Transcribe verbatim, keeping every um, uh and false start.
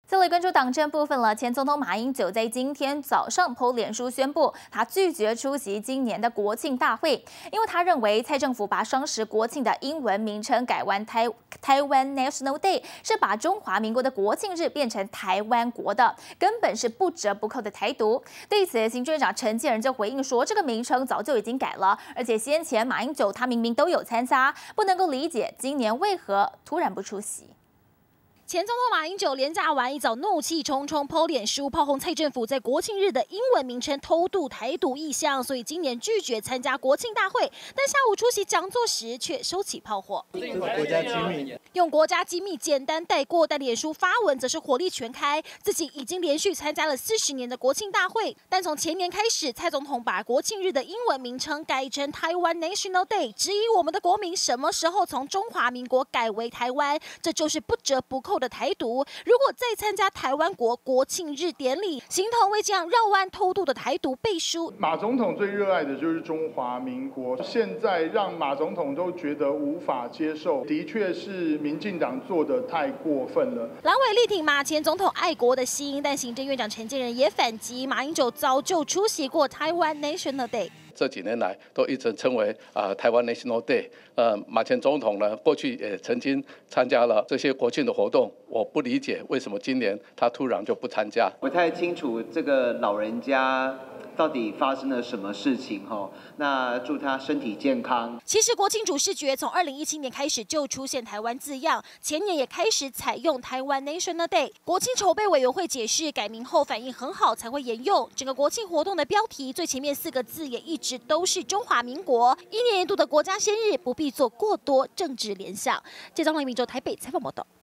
再来关注党政部分了，前总统马英九在今天早上 po 脸书宣布，他拒绝出席今年的国庆大会，因为他认为蔡政府把双十国庆的英文名称改为台台湾 National Day， 是把中华民国的国庆日变成台湾国的，根本是不折不扣的台独。对此，行政院长陈建仁就回应说，这个名称早就已经改了，而且先前马英九他明明都有参加，不能够理解今年为何突然不出席。 前总统马英九连假完一早怒气冲冲 po 脸书炮轰蔡政府在国庆日的英文名称偷渡台独意向，所以今年拒绝参加国庆大会。但下午出席讲座时却收起炮火， 这是国家机密， 用国家机密简单带过，但脸书发文则是火力全开，自己已经连续参加了四十年的国庆大会，但从前年开始，蔡总统把国庆日的英文名称改成台湾 National Day， 质疑我们的国民什么时候从中华民国改为台湾，这就是不折不扣 的台独，如果再参加台湾国国庆日典礼，形同为这样绕弯偷渡的台独背书。 马总统最热爱的就是中华民国，现在让马总统都觉得无法接受，的确是民进党做的太过分了。 蓝委力挺马前总统爱国的心，但行政院长陈建仁也反击，马英九早就出席过台湾 National Day。 这几年来都一直称为啊、呃、台湾 National Day。呃，马前总统呢，过去也曾经参加了这些国庆的活动。我不理解为什么今年他突然就不参加。 不太清楚这个老人家 到底发生了什么事情？哈，那祝他身体健康。 其实国庆主视觉从二零一七年开始就出现台湾字样，前年也开始采用台湾 National Day。国庆筹备委员会解释，改名后反应很好才会沿用。整个国庆活动的标题最前面四个字也一直都是中华民国。一年一度的国家生日，不必做过多政治联想。这张黎明州台北采访报道。